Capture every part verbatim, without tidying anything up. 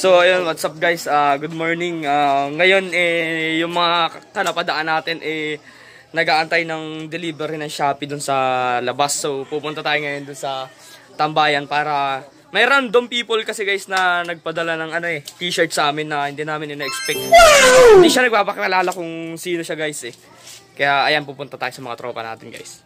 So ayun, what's up guys? Uh, good morning. Uh, ngayon eh yung mga kanapadaan natin eh nag-aantay ng delivery ng Shopee dun sa labas. So pupunta tayo ngayon dun sa tambayan para may random people kasi guys na nagpadala ng ano eh t-shirt sa amin na hindi namin ina-expect. Wow! Hindi siya nagpapakilala kung sino siya guys eh. Kaya ayan, pupunta tayo sa mga tropa natin guys.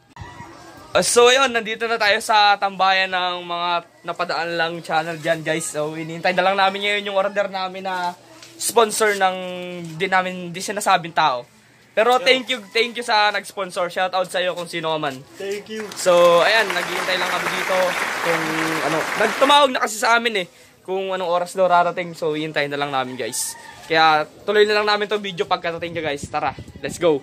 Uh, so yun, nandito na tayo sa tambayan ng mga napadaan lang channel dyan guys. So hinihintay na lang namin ngayon yung order namin na sponsor ng di namin di sinasabing tao. Pero thank you, thank you sa nag-sponsor. Shout out sa iyo kung sino ka man. Thank you. So ayan, naghihintay lang kami dito kung ano, nagtumawag na kasi sa amin eh kung anong oras daw rarating. So hihintayin na lang namin guys. Kaya tuloy na lang namin tong video pagkatating niya guys. Tara, let's go.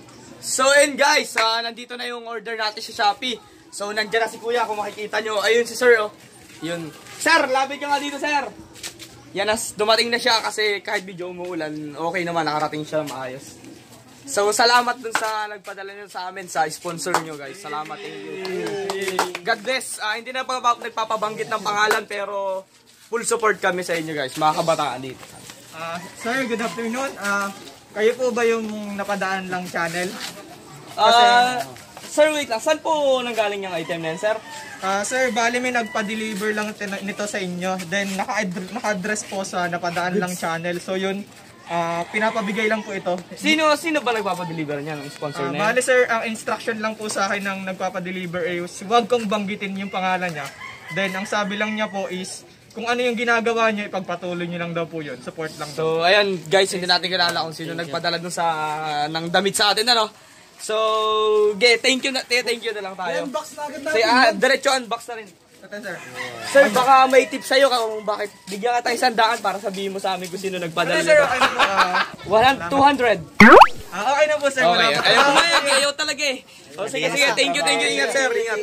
So and guys, uh, nandito na yung order natin sa Shopee. So nandiyan na si Kuya kung makikita nyo. Ayun si Sir oh. Yun. Sir, lapit ka nga dito Sir. Yan as dumating na siya kasi kahit video umuulan, okay naman, nakarating siya maayos. So salamat dun sa nagpadala nyo sa amin, sa sponsor nyo guys. Salamat, thank you. God bless. Uh, hindi na pa nagpapabanggit ng pangalan pero full support kami sa inyo guys, mga kabataan dito. Uh, sir, good afternoon. Uh, kayo po ba yung napadaan lang channel? Kasi, uh, sir, wait lang. Saan po nanggaling yung item na yan, sir? Uh, sir, bali may nagpa-deliver lang nito sa inyo. Then, naka-address po sa napadaan lang channel. So, yun, uh, pinapabigay lang po ito. Sino sino ba nagpapa-deliver niyan, ng sponsor uh, na yan? Bali, sir, ang instruction lang po sa akin ng nagpapa-deliver ay huwag kong banggitin yung pangalan niya. Then, ang sabi lang niya po is, kung ano yung ginagawa niyo, ipagpatuloy niyo lang daw po yun. Support lang daw. So, ayan guys, hindi natin kilala kung sino nagpadala dun sa, uh, ng damit sa atin, ano? So, okay, thank you na, thank you na lang tayo. Unbox na agad natin. So, uh, diretso unbox na rin. Ito, sir. Sir, baka may tips sa'yo kung bakit bigyan ka tayong sandaan para sabihin mo sa amin kung sino nagpadala. Ito, sir, okay na po. Uh, two hundred. Ah, okay na po, sir. Okay, ayaw kumayag, ayaw talaga eh. O, sige, sige, thank you, thank you, ingat sir, ingat.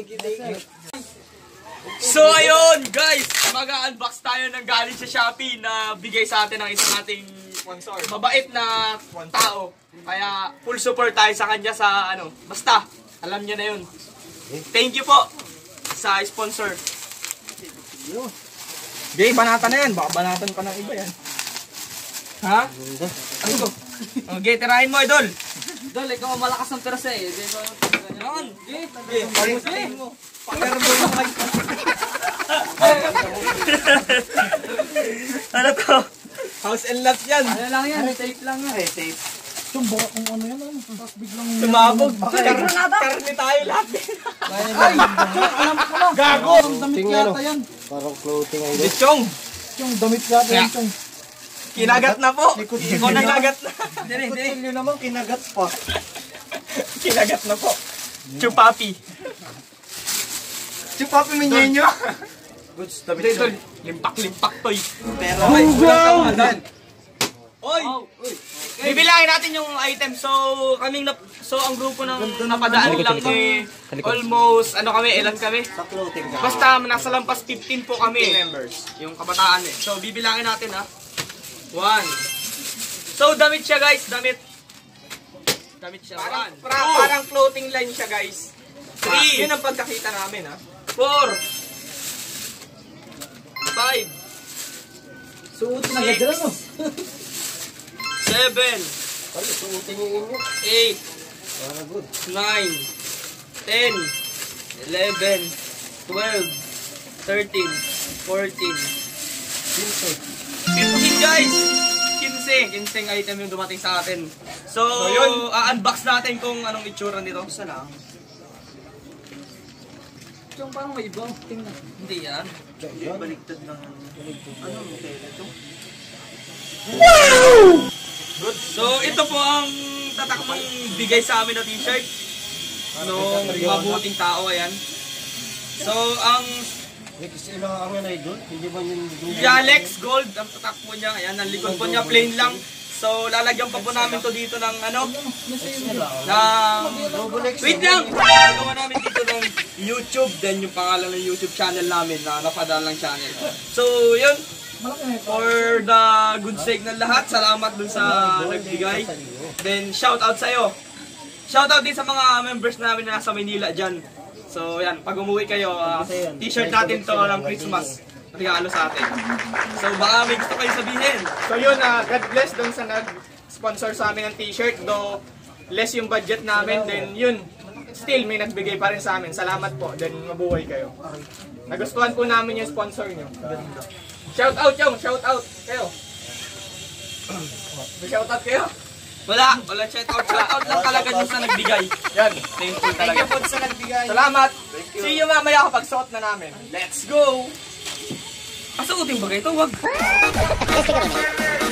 So ayun guys, mag-unbox tayo ng galing sa Shopee na bigay sa atin ng isang ating sponsor. Mabait na tao. Kaya full support tayo sa kanya sa ano, basta alam niya na yun. Thank you po sa sponsor. Okay, banatan na yan. Baka banatan pa ng iba yan. Ha? Ano to? Okay, tirahin mo idol. Idol, ikaw malakas ng persa eh. Yan. Okay, pag-usahin mo. Pakerbo yung mic. Ano to? House and lot yan. Ano lang yan, tape lang yan. Ay, tape. Tumbo kung ano yan, ano? Tapos biglang... Tumabog. Karni tayo lahat. Ay! Alam ko na! Gago! Parang damit yata yan. Parang clothing ang ito. Bichong! Yung damit yata yan, Chong. Kinagat na po. Ikaw nagagat na. Dili, dili. Kutsilyo naman, kinagat pa. Kinagat na po. Chupapi. Chupapi minyenyo. Goods, damit Idol, limpak-limpak toy. Pero ay, kulang tawagan. Oy! Bibilangin natin yung item. So, kaming nap so ang grupo ng napadaan lang eh almost ano kami, ilan kami? sa clothing ka. Basta nasa lampas fifteen po kami members, yung kabataan eh. So, bibilangin natin ha. One. So, damit siya guys, damit. Damit siya. Parang, One. pra, Two. parang clothing line siya guys. Three. Yun ang pagkakita namin ha. Four. Five. Suot na gagawin mo. Seven. Ano, suotin yung inyo. Eight. Para good. Nine. Ten. Eleven. Twelve. Thirteen. Fourteen. Fifteen guys! Kinseng. Kinseng item yung dumating sa atin. So, So, yun. uh-unbox natin kung anong itsura nito. Isa lang. Chong, parang may ibang tingnan. Hindi yan. Baliktad ng... Ano? Ito? Good. So, ito po ang tatakmang bigay sa amin na t-shirt. Nung mabuting tao, ayan. So, ang Next, ilang ang yan ay good? Hindi ba yung... Yalex Gold, ang tatak po niya. Ayan, ang likod po niya, plain lang. So, lalagyan pa po namin to dito ng ano? Ng... Wait lang! Nagawa namin dito ng YouTube, then yung pangalan ng YouTube channel namin na Napadaan Lang Channel. So, yun. For the good sake ng lahat, salamat dun sa nagbigay. Then, shout out sa'yo. Shout out din sa mga members namin na nasa Manila dyan. So, yan. Pag umuwi kayo, uh, t-shirt natin to ng Christmas. regalo sa atin. So baka may gusto kayo sabihin. So yun, ah, God bless doon sa nag-sponsor sa amin ng t-shirt. Though less yung budget namin, then yun, still may nagbigay pa rin sa amin. Salamat po, then mabuhay kayo. Nagustuhan po namin yung sponsor nyo. Shout out yung, shout out kayo. May shout out kayo. Wala, wala shout out. Shout out lang talaga dun sa nagbigay. Yan. Thankful Thank talaga. you po sa nagbigay. Salamat. See you mamaya kapag suot na namin. Let's go! Asuotin ba kayo ito? Wag.